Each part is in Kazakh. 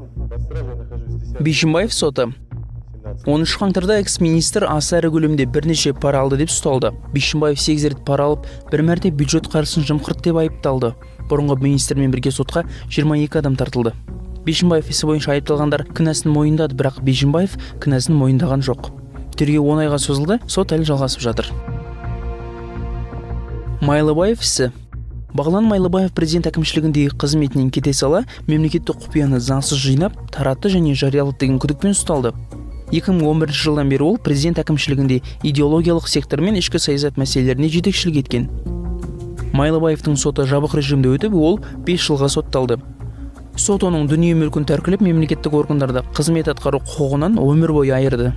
Бишімбаев соты. 13 қаңтарда экс-министр аса ірі көлемде бірнеше пара алды деп ұсталды. Бишімбаев 8 рет пара алып, бір мәрте бюджет қаржысын жымқырды деп айыпталды. Бұрынғы министрмен бірге сотқа 22 адам тартылды. Бишімбаев ісі бойынша айыпталғандар кінәсін мойындады, бірақ Бишімбаев кінәсін мойындаған жоқ. Тергеу 10 айға созылды, сот әлі жалғасып жатыр. Майлыбаев ісі. Бағлан Майлыбаев президент әкімшілігіндегі қызметінен кете сала, мемлекеттік құпияны заңсыз жинап, таратты және жариялады деген күдікпен ұсталды. 2011 жылдан бері ол президент әкімшілігінде идеологиялық сектор мен ішкі саясат мәселелеріне жетекшілік еткен. Майлыбаевтың соты жабық режимде өтіп, ол 5 жылға сотталды. Сот оның дүние мүлкін тәркілеп, мемлекеттік органдарда қызмет атқару құқығынан өмір бойы айырды.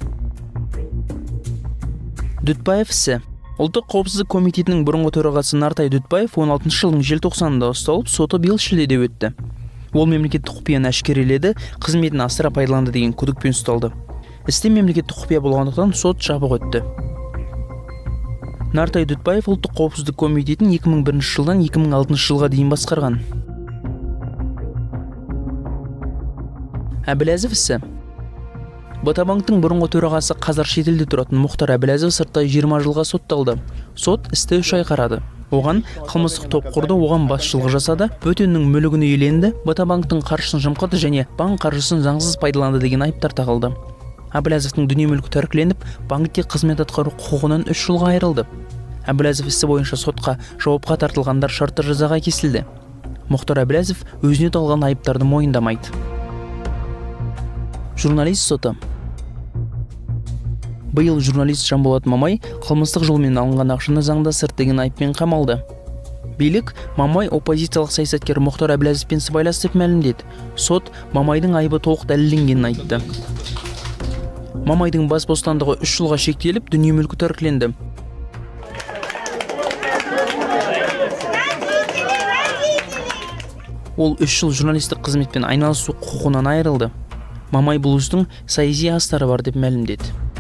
Дүтбаев ісі. Ұлттық қауіпсіздік комитетінің бұрынғы төрағасы Нартай Дүтбаев 16 жылдың желтоқсанында ұсталып, соты биыл шілдеде өтті. Ол мемлекеттік құпияны әшкереледі, қызметін асыра пайдаланды деген күдікпен ұсталды. Істе мемлекеттік құпия болғандықтан сот жабық өтті. Нартай Дүтбаев ұлттық қауіпсіздік комитетін 2001 жылдан 2006 жылға дейін басқарған. Әбіләзов ісі. Ботабанктың бұрынғы төрағасы қазір шетелде тұратын Мұхтар Әбіләзов сырттай 20 жылға сотталды. Сот істі 3 ай қарады. Оған қылмыстық топ құрды, оған басшылық жасады, бөтеннің мүлігін иеленді, Ботабанктың қаржысын жымқырды және банк қаржысын заңсыз пайдаланды деген айыптар тағылды. Әбіләзовтың дүние мүлкі тәркіленіп, банкте қызмет атқару құқығынан 3 жылға айырылды. Әбіләзов ісі бойынша сотқа жауапқа тартылғандар шартты жазаға кесілді. Мұхтар Әбіләзов өзіне тағылған айыптарды мойындамайды. Журналист соты. Биыл журналист Жанболат Мамай қылмыстық жолмен алынған ақшаны заңдастырды деген айыппен қамалды. Билік Мамай оппозициялық саясаткер Мұхтар Әбіләзовпен сыбайлас деп мәлімдеді. Сот Мамайдың айыбы толық дәлелденгенін айтты. Мамайдың бас бостандығы 3 жылға шектеліп, дүние мүлкі тәркіленді. Ол 3 жыл журналистік қызметпен айналысу құқығынан айырылды. Мамай бұл істің саяси астары бар деп мәлімдеді.